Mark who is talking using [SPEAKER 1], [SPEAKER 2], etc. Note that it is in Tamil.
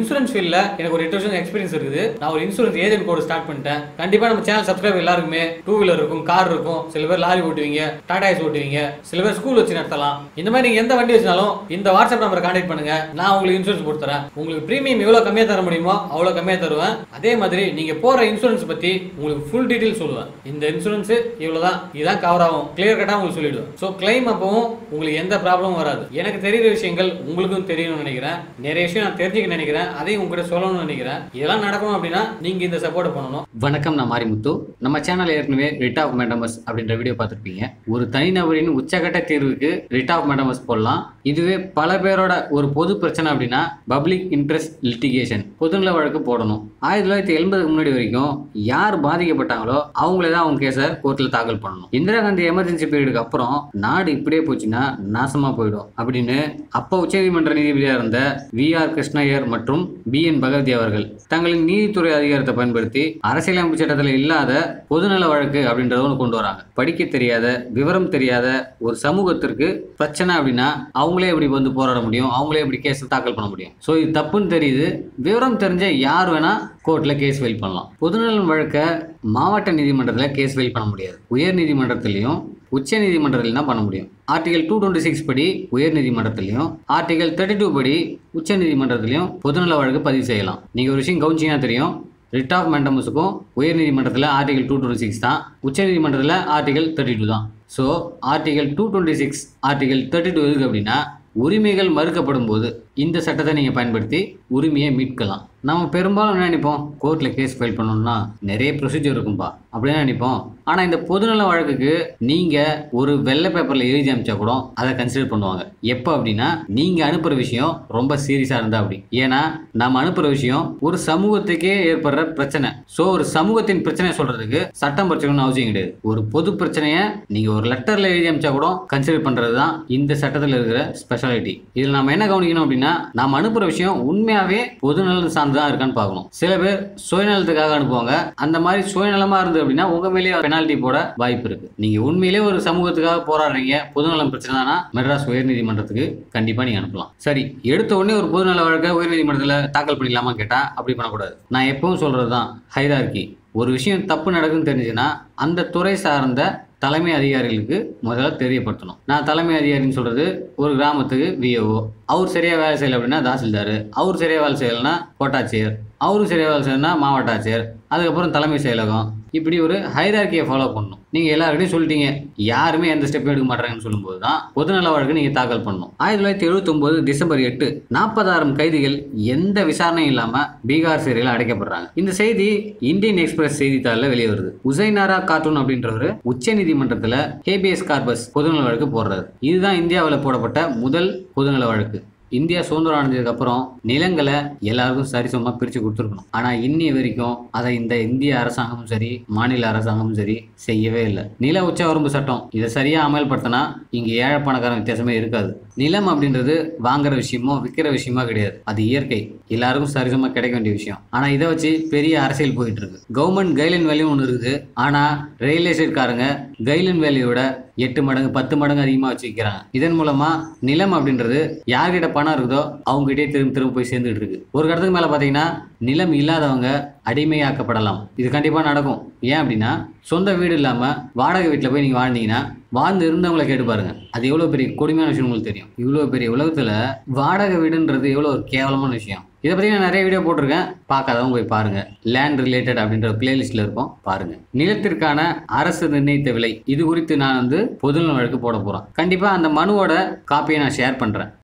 [SPEAKER 1] இன்சூரன்ஸ் ஃபீல்ட்ல எனக்கு ஒரு 8 வருஷம் எக்ஸ்பீரியன்ஸ் இருக்குது. நான் ஒரு இன்சூரன்ஸ் ஏஜென்ட் கோட் ஸ்டார்ட் பண்ணிட்டேன். கண்டிப்பா நம்ம சேனல் சப்ஸ்கிரைப் எல்லாருக்குமே 2 வீலர் இருக்கும், கார் இருக்கும், சில பேர் லாரி ஓட்டுவீங்க, டாடா ஏஸ் ஓட்டுவீங்க, சில பேர் ஸ்கூல் வச்சு நடத்தலாம். இந்த மாதிரி நீங்க எந்த வண்டி வச்சாலும் இந்த வாட்ஸ்அப் நம்பரை கான்டாக்ட் பண்ணுங்க. நான் உங்களுக்கு இன்சூரன்ஸ் போட்டு தரேன். உங்களுக்கு பிரீமியம் எவ்வளவு கம்மியா தர முடியுமோ அவ்வளவு கம்மியா தருவேன். அதே மாதிரி நீங்க போற இன்சூரன்ஸ் பத்தி உங்களுக்கு ஃபுல் டீடைல் சொல்லுவேன். இந்த இன்சூரன்ஸ் இவ்வளவுதான், இதான் கவர் ஆகும், கிளியர் கட்டா உங்களுக்கு சொல்லிடுவேன். சோ கிளைம் அப்பவும் உங்களுக்கு எந்த ப்ராப்ளமும் வராது. எனக்கு தெரியுற விஷயங்கள் உங்களுக்கும் தெரியணும்னு நினைக்கிறேன். நிறைய விஷயம் நான் தெரிஞ்சுக்க நினைக்கிறேன், அதையும் உங்ககிட்ட சொல்லணும்னு நினைக்கிறேன். இதெல்லாம் நடக்கணும் அப்படின்னா நீங்க இந்த சப்போர்ட் பண்ணணும்.
[SPEAKER 2] வணக்கம், நான் மாரிமுத்து. நம்ம சேனல் ஏற்கனவே ரிட் ஆஃப் மெண்டமஸ் அப்படின்ற வீடியோ பார்த்துருப்பீங்க. ஒரு தனிநபரின் உச்சகட்ட தீர்வுக்கு ரிட் ஆஃப் மெண்டமஸ் போடலாம். இதுவே பல பேரோட ஒரு பொது பிரச்சனை அப்படின்னா பப்ளிக் இன்ட்ரெஸ்ட் லிட்டிகேஷன், பொதுநல வழக்கு போடணும். 1980க்கு முன்னாடி வரைக்கும் யார் பாதிக்கப்பட்டாங்களோ அவங்களே தான் அவங்க கேஸை கோர்ட்டில் தாக்கல் பண்ணணும். இந்திரா காந்தி எமர்ஜென்சி பீரியடுக்கு அப்புறம் நாடு இப்படியே போச்சுன்னா நாசமா போயிடும் அப்படின்னு அப்போ உச்சநீதிமன்ற நீதிபதியாக இருந்த VR கிருஷ்ணய்யர் மற்றும் BN பகவதி அவர்கள் தங்களின் நீதித்துறை அதிகாரத்தை பயன்படுத்தி அரசியலமைப்பு சட்டத்தில் இல்லாத பொதுநல வழக்கு அப்படின்றத ஒன்று கொண்டு வராங்க. படிக்க தெரியாத, விவரம் தெரியாத ஒரு சமூகத்திற்கு பிரச்சனை அப்படின்னா அவங்களே எப்படி வந்து போராட முடியும், அவங்களே எப்படி கேஸ் தாக்கல் பண்ண முடியும். ஸோ இது தப்புன்னு தெரியுது. விவரம் தெரிஞ்ச யார் வேணா கோர்ட்ல கேஸ் ஃபைல் பண்ணலாம். பொதுநலன் வழக்க மாவட்ட நீதிமன்றத்தில் கேஸ் ஃபைல் பண்ண முடியாது. உயர் நீதிமன்றத்திலையும் உச்ச நீதிமன்றத்தில் தான் பண்ண முடியும். ஆர்டிகல் 226 படி உயர் நீதிமன்றத்திலையும், ஆர்டிகல் 32 படி உச்ச நீதிமன்றத்திலையும் பொதுநல வழக்கு பதிவு செய்யலாம். நீங்க ஒரு விஷயம் கவனிச்சீங்கன்னா தெரியும், ரிட் ஆஃப் மெண்டமஸுக்கும் உயர் நீதிமன்றத்தில் ஆர்டிகல் 226 தான், உச்ச நீதிமன்றத்தில் ஆர்டிகல் 32 தான். ஸோ ஆர்டிகல் 226 ஆர்டிகல் 32 எதுக்கு அப்படின்னா உரிமைகள் மறுக்கப்படும் போது இந்த சட்டத்தை நீங்க பயன்படுத்தி உரிமையை மீட்கலாம். நம்ம பெரும்பாலும் என்ன நினைப்போம், கோர்ட்ல கேஸ் ஃபைல் பண்ணணும்னா நிறைய ப்ரொசீஜர் இருக்கும்பா அப்படின்னு நினைப்போம். ஆனா இந்த பொதுநல வழக்குக்கு நீங்க ஒரு வெள்ளை பேப்பர்ல எழுதி அமைச்சா கூட அதை கன்சிடர் பண்ணுவாங்க. எப்போ அப்படின்னா நீங்க அனுப்புற விஷயம் ரொம்ப சீரியஸா இருந்தா அப்படி. ஏன்னா நம்ம அனுப்புற விஷயம் ஒரு சமூகத்துக்கே ஏற்படுற பிரச்சனை. ஸோ ஒரு சமூகத்தின் பிரச்சனை சொல்றதுக்கு சட்டம் படிச்சுக்கணும்னு அவசியம் கிடையாது. ஒரு பொது பிரச்சனையை நீங்க ஒரு லெட்டர்ல எழுதி அமைச்சா கூட கன்சிடர் பண்றதுதான் இந்த சட்டத்தில் இருக்கிற ஸ்பெஷாலிட்டி. இதுல நம்ம என்ன கவனிக்கணும் அப்படின்னா, நாம அனுப்புற விஷயம் உண்மையாவே பொதுநலன் சார்ந்துதான் இருக்கான்னு பார்க்கணும். சில பேர் சுயநலத்துக்காக அனுப்புவாங்க. அந்த மாதிரி சுயநலமா இருந்து அப்படின்னா உங்க மேலேயே பெனால்டி போட வாய்ப்பு இருக்கு. நீங்க உண்மையிலே ஒரு சமூகத்துக்காக போராடுறீங்க, பொதுநலம் பிரச்சனை தானா, மெட்ராஸ் உயர் நீதிமன்றத்துக்கு கண்டிப்பா நீங்க அனுப்பலாம். சரி, எடுத்த உடனே ஒரு பொதுநல வழக்கை உயர் நீதிமன்றத்தில் தாக்கல் பண்ணிடலாமா கேட்டா அப்படி பண்ணக்கூடாது. நான் எப்பவும் சொல்றதுதான் ஹைரார்கி. ஒரு விஷயம் தப்பு நடக்குன்னு தெரிஞ்சுன்னா அந்த துறை சார்ந்த தலைமை அதிகாரிகளுக்கு முதல்ல தெரியப்படுத்தணும். நான் தலைமை அதிகாரின்னு சொல்றது ஒரு கிராமத்துக்கு VAO, அவர் சரியா வேலை செய்யல அப்படின்னா தாசில்தார், அவர் சரியா வேலை செய்யலைன்னா கோட்டாட்சியர், அவருக்கு சரியா வேலை செய்யலைன்னா மாவட்ட ஆட்சியர், அதுக்கப்புறம் தலைமை செயலகம். இப்படி ஒரு ஹைரார்கியை ஃபாலோ பண்ணணும். நீங்க எல்லாருக்கிட்டையும் சொல்லிட்டீங்க, யாருமே எந்த ஸ்டெப் எடுக்க மாட்டாங்கன்னு சொல்லும்போது தான் பொதுநல வழக்கு நீங்க தாக்கல் பண்ணணும். 1979 டிசம்பர் 8 40,000 கைதிகள் எந்த விசாரணையும் இல்லாம பீகார் சிறையில் அடைக்கப்படுறாங்க. இந்த செய்தி இந்தியன் எக்ஸ்பிரஸ் செய்தித்தாளில் வெளியே வருது. உசைனாரா கார்ட்டூன் அப்படின்றவர் உச்ச நீதிமன்றத்தில் ஹேபியஸ் கார்பஸ் பொதுநல வழக்கு போடுறாரு. இதுதான் இந்தியாவில் போடப்பட்ட முதல் பொதுநல வழக்கு. இந்தியா சுதந்திரம் அடைஞ்சதுக்கு அப்புறம் நிலங்களை எல்லாருக்கும் சரிசமமா பிரிச்சு கொடுத்துருக்கணும். ஆனா இன்னி வரைக்கும் அதை இந்த இந்திய அரசாங்கமும் சரி, மாநில அரசாங்கமும் சரி செய்யவே இல்லை. நில உச்சவரம்பு சட்டம் இதை சரியா அமல்படுத்தினா இங்க ஏழை பணக்காரன் வித்தியாசமே இருக்காது. நிலம் அப்படின்றது வாங்குற விஷயமோ விற்கிற விஷயமா கிடையாது, அது இயற்கை, எல்லாருக்கும் சரிசமா கிடைக்க வேண்டிய விஷயம். ஆனா இதை வச்சு பெரிய அரசியல் போயிட்டு இருக்கு. கவர்மெண்ட் கைட்லைன் வேல்யூ ஒன்று இருக்குது. ஆனா ரியல் எஸ்டேட்காரங்க கைட்லைன் வேல்யூவோட 8 மடங்கு 10 மடங்கு அதிகமாக வச்சு விற்கிறாங்க. இதன் மூலமா நிலம் அப்படின்றது யார்கிட்ட பணம் இருக்குதோ அவங்ககிட்டே திரும்ப போய் சேர்ந்துட்டு இருக்கு. ஒரு கடத்துக்கு மேல பாத்தீங்கன்னா நிலம் இல்லாதவங்க அடிமையாக்கப்படலாம். இது கண்டிப்பா நடக்கும். ஏன் அப்படின்னா சொந்த வீடு இல்லாம வாடகை வீட்டில் போய் நீங்க வாழ்ந்தீங்கன்னா வாழ்ந்து இருந்தவங்களை கேட்டு பாருங்க, அது எவ்வளவு பெரிய கொடுமையான விஷயம் உங்களுக்கு தெரியும். இவ்வளவு பெரிய உலகத்துல வாடகை வீடுன்றது எவ்வளவு ஒரு கேவலமான விஷயம். இதை பத்தி நான் நிறைய வீடியோ போட்டிருக்கேன், பார்க்காதவங்க போய் பாருங்க. லேண்ட் ரிலேட்டட் அப்படின்ற பிளேலிஸ்ட்ல இருக்கும், பாருங்க. நிலத்திற்கான அரசு நிர்ணயித்த விலை இது குறித்து நான் பொதுநல வழக்கு போட போறேன். கண்டிப்பா அந்த மனுவோட காப்பியை நான் ஷேர் பண்றேன்.